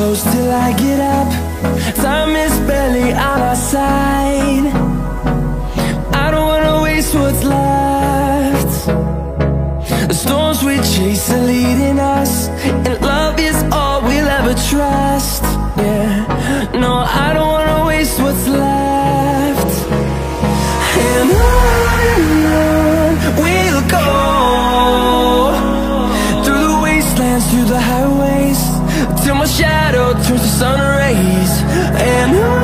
close till I get up. Time is barely on our side. I don't wanna waste what's left. The storms we chase are leading us, and love is all we'll ever trust. Yeah, no, I don't wanna waste what's left. And on we'll go, through the wastelands, through the highways, till my shadow turns to sun rays. And on